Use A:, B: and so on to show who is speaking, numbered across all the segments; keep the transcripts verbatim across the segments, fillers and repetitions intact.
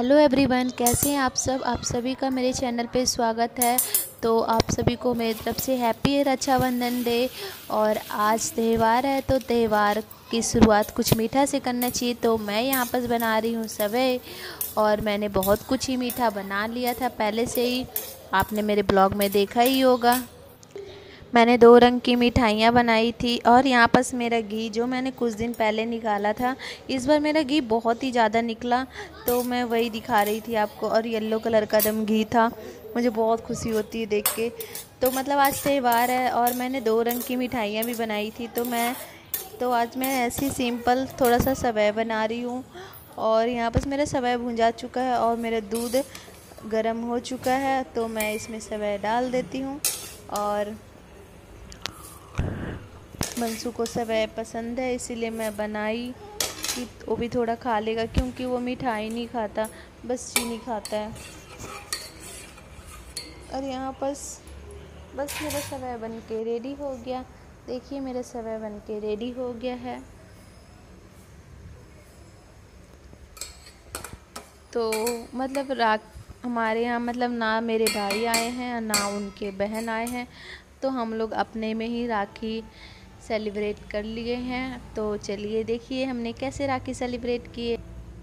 A: Hello everyone, कैसे हैं आप सब। आप सभी का मेरे चैनल पे स्वागत है। तो आप सभी को मेरी तरफ से हैप्पी रक्षाबंधन डे। और आज त्यौहार है तो त्यौहार की शुरुआत कुछ मीठा से करना चाहिए। तो मैं यहाँ पर बना रही हूँ सेवई, और मैंने बहुत कुछ ही मीठा बना लिया था पहले से ही, आपने मेरे ब्लॉग में देखा ही होगा। मैंने दो रंग की मिठाइयाँ बनाई थी। और यहाँ पर मेरा घी जो मैंने कुछ दिन पहले निकाला था, इस बार मेरा घी बहुत ही ज़्यादा निकला, तो मैं वही दिखा रही थी आपको। और येलो कलर का दम घी था, मुझे बहुत खुशी होती है देख के। तो मतलब आज त्यौहार है और मैंने दो रंग की मिठाइयाँ भी बनाई थी। तो मैं तो आज मैं ऐसी सिंपल थोड़ा सा सेवई बना रही हूँ। और यहाँ पर मेरा सेवई भुंजा चुका है और मेरा दूध गर्म हो चुका है, तो मैं इसमें सेवई डाल देती हूँ। और बंसू को सेवई पसंद है, इसीलिए मैं बनाई कि वो भी थोड़ा खा लेगा, क्योंकि वो मिठाई नहीं खाता, बस चीनी खाता है। और यहाँ पर बस मेरा सेवई बन के रेडी हो गया। देखिए मेरा सेवई बन के रेडी हो गया है। तो मतलब रात हमारे यहाँ मतलब ना मेरे भाई आए हैं ना उनके बहन आए हैं, तो हम लोग अपने में ही राखी सेलिब्रेट कर लिए हैं। तो चलिए देखिए हमने कैसे राखी सेलिब्रेट किए।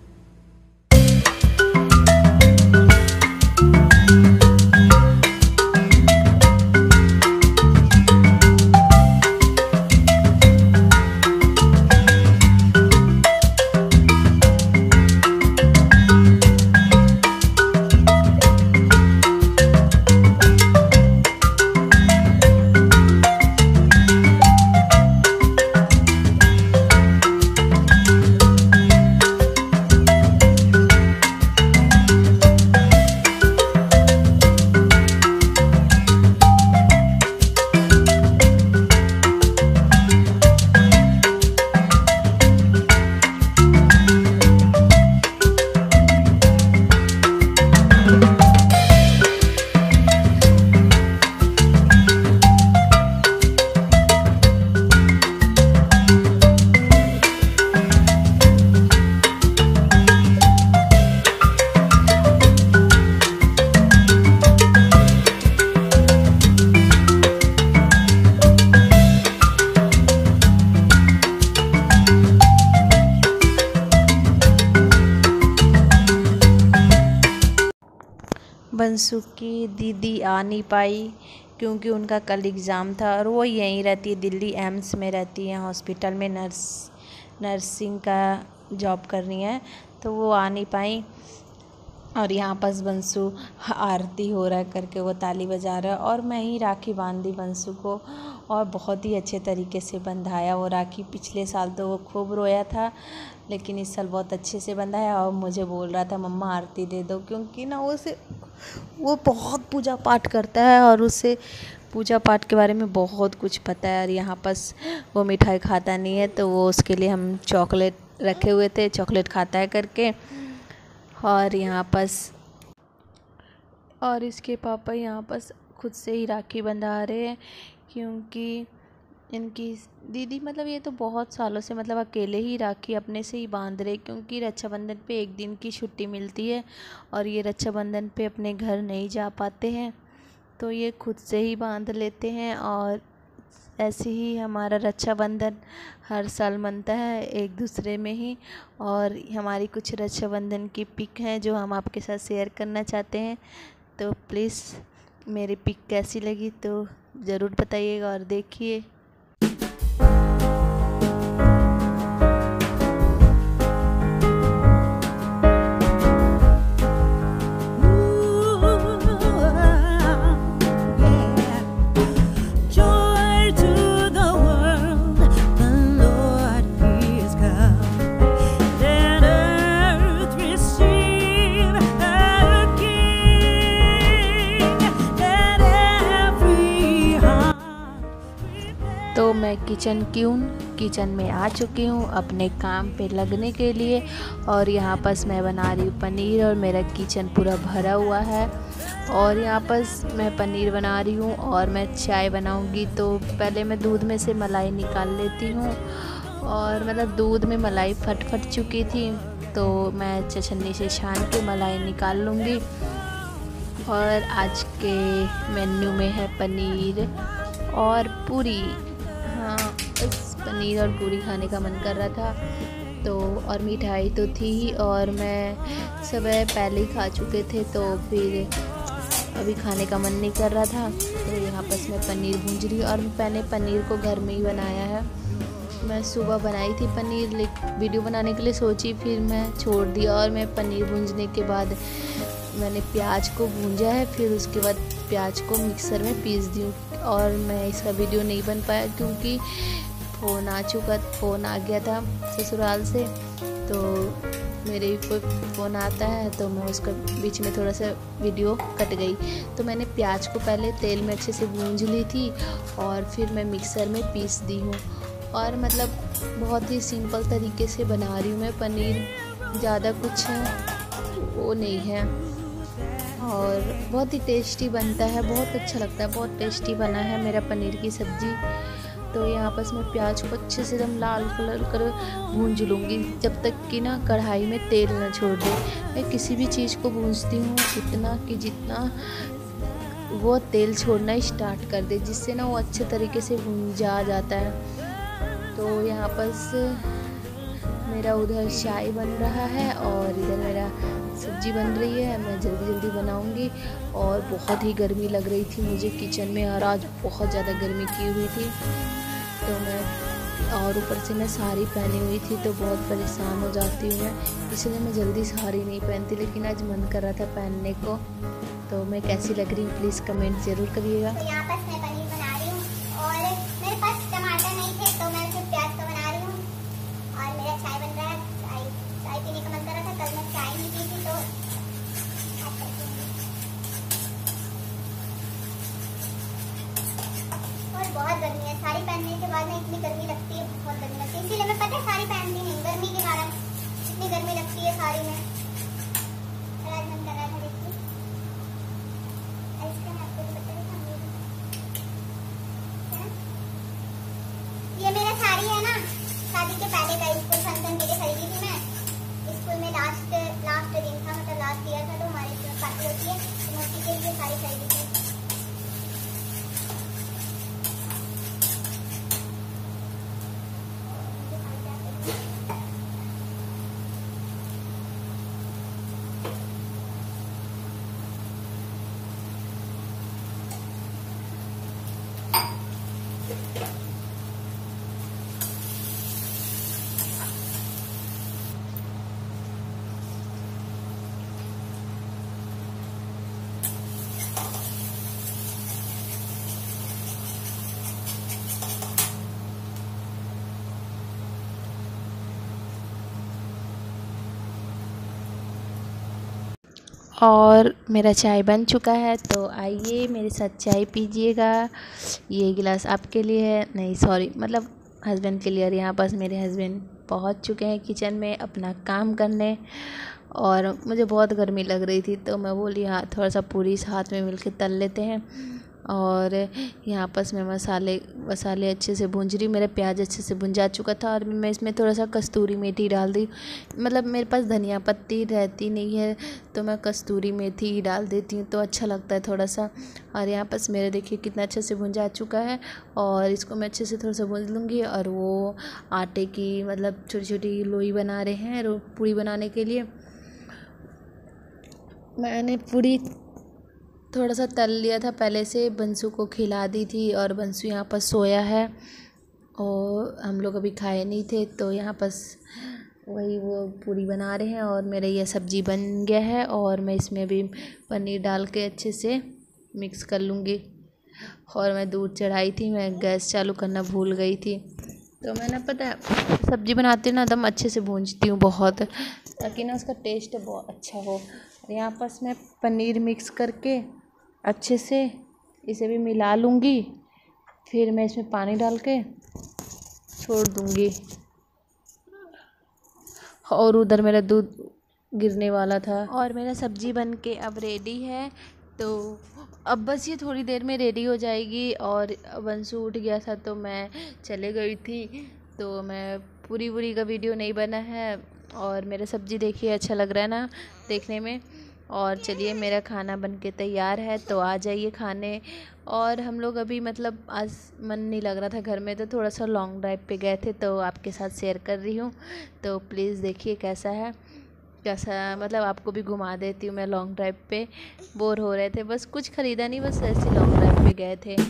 A: बंसू की दीदी आ नहीं पाई क्योंकि उनका कल एग्ज़ाम था, और वो यहीं रहती है, दिल्ली एम्स में रहती है, हॉस्पिटल में नर्स नर्सिंग का जॉब कर रही हैं, तो वो आ नहीं पाई। और यहाँ पर बंसू आरती हो रहा है करके वो ताली बजा रहा है, और मैं ही राखी बांध दी बंसू को, और बहुत ही अच्छे तरीके से बंधाया वो राखी। पिछले साल तो वो खूब रोया था, लेकिन इस साल बहुत अच्छे से बंधाया। और मुझे बोल रहा था मम्मा आरती दे दो, क्योंकि ना वो से वो बहुत पूजा पाठ करता है और उसे पूजा पाठ के बारे में बहुत कुछ पता है। और यहाँ पर वो मिठाई खाता नहीं है, तो वो उसके लिए हम चॉकलेट रखे हुए थे, चॉकलेट खाता है करके। और यहाँ पर और इसके पापा यहाँ पर खुद से ही राखी बंधा रहे हैं, क्योंकि इनकी दीदी मतलब ये तो बहुत सालों से मतलब अकेले ही राखी अपने से ही बांध रहे, क्योंकि रक्षाबंधन पे एक दिन की छुट्टी मिलती है और ये रक्षाबंधन पे अपने घर नहीं जा पाते हैं, तो ये खुद से ही बांध लेते हैं। और ऐसे ही हमारा रक्षाबंधन हर साल मनता है एक दूसरे में ही। और हमारी कुछ रक्षाबंधन की पिक हैं जो हम आपके साथ शेयर करना चाहते हैं, तो प्लीज़ मेरी पिक कैसी लगी तो ज़रूर बताइएगा और देखिए। तो मैं किचन क्यून किचन में आ चुकी हूँ अपने काम पे लगने के लिए। और यहाँ पर मैं बना रही हूँ पनीर, और मेरा किचन पूरा भरा हुआ है। और यहाँ पर मैं पनीर बना रही हूँ और मैं चाय बनाऊँगी। तो पहले मैं दूध में से मलाई निकाल लेती हूँ, और मतलब दूध में मलाई फट फट चुकी थी, तो मैं छन्नी से छान के मलाई निकाल लूँगी। और आज के मेन्यू में है पनीर और पूरी। हाँ, बस पनीर और पूरी खाने का मन कर रहा था तो, और मिठाई तो थी ही, और मैं सुबह पहले ही खा चुके थे तो फिर अभी खाने का मन नहीं कर रहा था। तो यहाँ पर मैं पनीर भूंज रही, और मैंने पनीर को घर में ही बनाया है। मैं सुबह बनाई थी पनीर, लेकिन वीडियो बनाने के लिए सोची, फिर मैं छोड़ दिया। और मैं पनीर भूंजने के बाद मैंने प्याज को भूंजा है, फिर उसके बाद प्याज को मिक्सर में पीस दी। और मैं इसका वीडियो नहीं बन पाया क्योंकि फ़ोन आ चुका फ़ोन आ गया था ससुराल से, तो मेरे कोई फ़ोन आता है तो मैं उसका बीच में थोड़ा सा वीडियो कट गई। तो मैंने प्याज को पहले तेल में अच्छे से भूंज ली थी और फिर मैं मिक्सर में पीस दी हूँ। और मतलब बहुत ही सिंपल तरीके से बना रही हूँ मैं पनीर, ज़्यादा कुछ वो नहीं है, और बहुत ही टेस्टी बनता है, बहुत अच्छा लगता है। बहुत टेस्टी बना है मेरा पनीर की सब्ज़ी। तो यहाँ पर मैं प्याज को अच्छे से एकदम लाल कलर कर भूंज लूँगी, जब तक कि ना कढ़ाई में तेल ना छोड़ दे। मैं किसी भी चीज़ को भूंजती हूँ इतना कि जितना वो तेल छोड़ना स्टार्ट कर दे, जिससे ना वो अच्छे तरीके से भूंजा जाता है। तो यहाँ पर मेरा उधर चाय बन रहा है और इधर मेरा सब्ज़ी बन रही है। मैं जल्दी जल्दी बनाऊंगी। और बहुत ही गर्मी लग रही थी मुझे किचन में, और आज बहुत ज़्यादा गर्मी की हुई थी। तो मैं और ऊपर से मैं साड़ी पहनी हुई थी तो बहुत परेशान हो जाती हूँ मैं, इसलिए मैं जल्दी साड़ी नहीं पहनती। लेकिन आज मन कर रहा था पहनने को। तो मैं कैसी लग रही हूँ प्लीज़ कमेंट ज़रूर करिएगा।
B: तो यहाँ पर मैं पनीर बना रही हूँ और मेरे पास टमाटर नहीं थे तो मैं सिर्फ प्याज का बना रही हूँ। और मेरा चाय बन रहा है, चाय चाय पीने का मन कर रहा था, कल मैं चाय नहीं पी थी तो और बहुत गर्मी है। साड़ी पहनने के बाद ना इतनी गर्मी लगती है, बहुत गर्मी लगती है, इसीलिए मैं पता है साड़ी पहनती नहीं, गर्मी के कारण इतनी गर्मी लगती है साड़ी में। आज मन कर रहा था देखिए आइसक्रीम, आपको भी पता है ये मेरा साड़ी है ना, शादी के पहले का स्कूल फंक्शन के लिए खरीदी थी मैं। स्कूल में लास्ट लास्ट दिन था, मतलब लास्ट ईयर था, तो हमारी स्कूल पार्टी होती है तो उसी के लिए साड़ी खरीदी थी।
A: और मेरा चाय बन चुका है, तो आइए मेरे साथ चाय पीजिएगा। ये गिलास आपके लिए है, नहीं सॉरी मतलब हस्बैंड के लिए। और यहाँ पास मेरे हस्बैंड पहुँच चुके हैं किचन में अपना काम करने, और मुझे बहुत गर्मी लग रही थी तो मैं बोली हाँ थोड़ा सा पूरी साथ में मिलके तल लेते हैं। और यहाँ पास मैं मसाले मसाले अच्छे से भूंज रही, मेरा प्याज अच्छे से भुंजा चुका था, और मैं इसमें थोड़ा सा कस्तूरी मेथी डाल दी। मतलब मेरे पास धनिया पत्ती रहती नहीं है तो मैं कस्तूरी मेथी ही डाल देती हूँ, तो अच्छा लगता है थोड़ा सा। और यहाँ पास मेरे देखिए कितना अच्छे से भुंजा चुका है, और इसको मैं अच्छे से थोड़ा सा भून लूँगी। और वो आटे की मतलब छोटी छोटी लोई बना रहे हैं रो पूड़ी बनाने के लिए। मैंने पूड़ी थोड़ा सा तल लिया था पहले से, बंसू को खिला दी थी, और बंसू यहाँ पर सोया है और हम लोग अभी खाए नहीं थे, तो यहाँ पर वही वो पूरी बना रहे हैं। और मेरा यह सब्ज़ी बन गया है, और मैं इसमें अभी पनीर डाल के अच्छे से मिक्स कर लूँगी। और मैं दूध चढ़ाई थी, मैं गैस चालू करना भूल गई थी, तो मैंने पता है सब्ज़ी बनाती हूँ ना एकदम अच्छे से भूनती हूँ बहुत, ताकि ना उसका टेस्ट बहुत अच्छा हो। यहाँ पास मैं पनीर मिक्स करके अच्छे से इसे भी मिला लूँगी, फिर मैं इसमें पानी डाल के छोड़ दूँगी। और उधर मेरा दूध गिरने वाला था, और मेरा सब्ज़ी बन के अब रेडी है। तो अब बस ये थोड़ी देर में रेडी हो जाएगी। और बंसू उठ गया था तो मैं चले गई थी, तो मैं पूरी पूरी का वीडियो नहीं बना है, और मेरा सब्ज़ी देखिए अच्छा लग रहा है ना देखने में। और चलिए मेरा खाना बनके तैयार है, तो आ जाइए खाने। और हम लोग अभी मतलब आज मन नहीं लग रहा था घर में, तो थोड़ा सा लॉन्ग ड्राइव पे गए थे, तो आपके साथ शेयर कर रही हूँ। तो प्लीज़ देखिए कैसा है, कैसा मतलब आपको भी घुमा देती हूँ मैं। लॉन्ग ड्राइव पे बोर हो रहे थे, बस कुछ ख़रीदा नहीं, बस ऐसे लॉन्ग ड्राइव पे गए थे।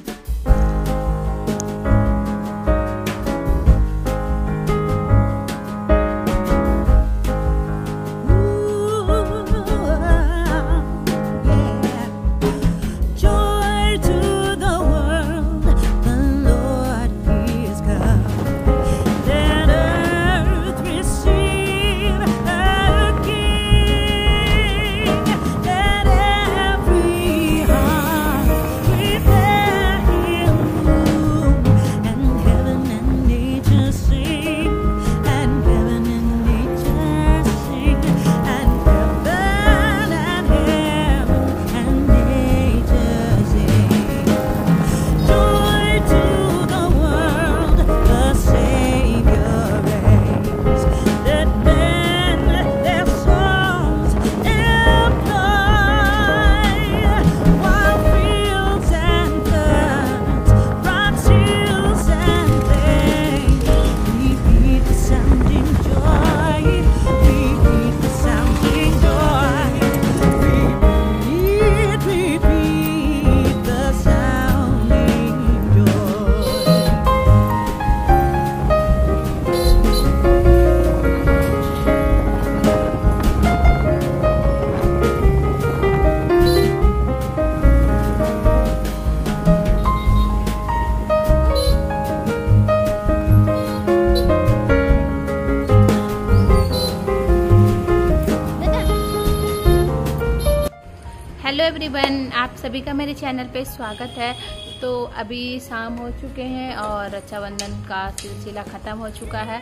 A: हेलो एवरीवन, आप सभी का मेरे चैनल पे स्वागत है। तो अभी शाम हो चुके हैं और रक्षाबंधन का सिलसिला ख़त्म हो चुका है।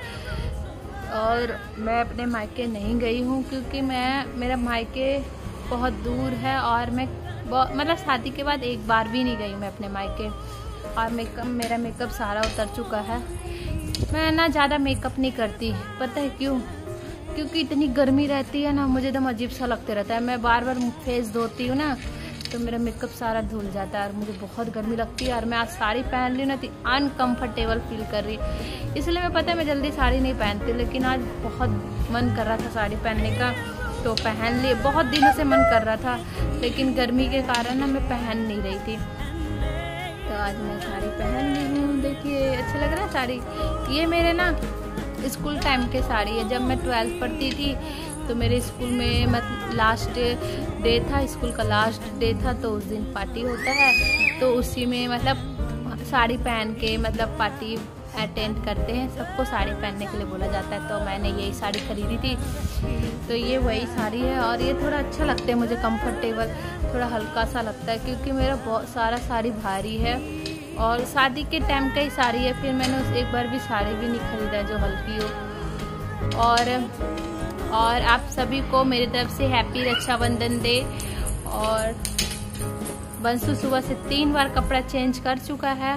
A: और मैं अपने मायके नहीं गई हूँ क्योंकि मैं मेरा मायके बहुत दूर है और मैं मतलब शादी के बाद एक बार भी नहीं गई मैं अपने मायके। और मेकअप मेरा मेकअप सारा उतर चुका है। मैं ना ज़्यादा मेकअप नहीं करती, पता है क्यों? क्योंकि इतनी गर्मी रहती है ना, मुझे एकदम अजीब सा लगते रहता है। मैं बार बार फेस धोती हूँ ना, तो मेरा मेकअप सारा धुल जाता है और मुझे बहुत गर्मी लगती है। और मैं आज साड़ी पहन ली ना तो अनकंफर्टेबल फील कर रही, इसलिए मैं पता है मैं जल्दी साड़ी नहीं पहनती। लेकिन आज बहुत मन कर रहा था साड़ी पहनने का, तो पहन ली। बहुत दिनों से मन कर रहा था, लेकिन गर्मी के कारण ना मैं पहन नहीं रही थी। तो आज मैं साड़ी पहन ली हूँ। देखिए अच्छा लग रहा है साड़ी। ये मेरे ना स्कूल टाइम के साड़ी है। जब मैं ट्वेल्थ पढ़ती थी तो मेरे स्कूल में मतलब लास्ट डे था, स्कूल का लास्ट डे था, तो उस दिन पार्टी होता है। तो उसी में मतलब साड़ी पहन के मतलब पार्टी अटेंड करते हैं। सबको साड़ी पहनने के लिए बोला जाता है। तो मैंने यही साड़ी खरीदी थी, तो ये वही साड़ी है। और ये थोड़ा अच्छा लगता है मुझे, कंफर्टेबल, थोड़ा हल्का सा लगता है क्योंकि मेरा बहुत सारा साड़ी भारी है और शादी के टाइम का ही साड़ी है। फिर मैंने उस एक बार भी साड़ी भी नहीं खरीदा जो हल्की हो। और और आप सभी को मेरी तरफ से हैप्पी रक्षाबंधन डे। और बंसु सुबह से तीन बार कपड़ा चेंज कर चुका है।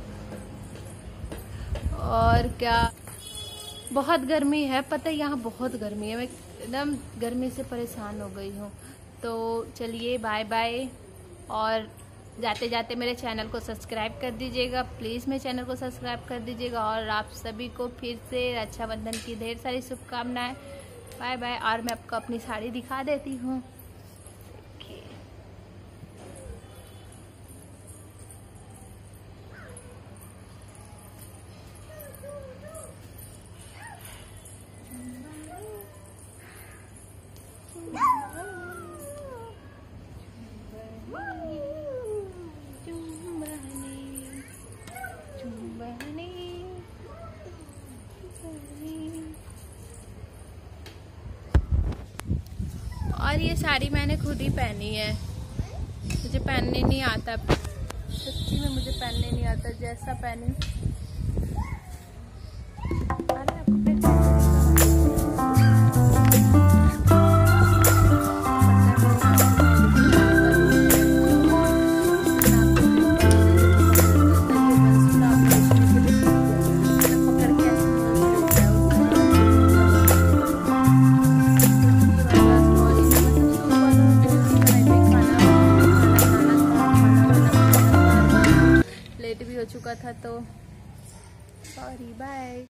A: और क्या बहुत गर्मी है, पता है यहाँ बहुत गर्मी है। मैं एकदम गर्मी से परेशान हो गई हूँ। तो चलिए बाय बाय। और जाते जाते मेरे चैनल को सब्सक्राइब कर दीजिएगा, प्लीज़ मेरे चैनल को सब्सक्राइब कर दीजिएगा। और आप सभी को फिर से रक्षाबंधन की ढेर सारी शुभकामनाएं। Bye bye. और मैं आपको अपनी साड़ी दिखा देती हूँ। और ये साड़ी मैंने खुद ही पहनी है, मुझे पहनने नहीं आता, सच्ची में मुझे पहनने नहीं आता। जैसा पहनी लेट भी हो चुका था तो सॉरी, बाय।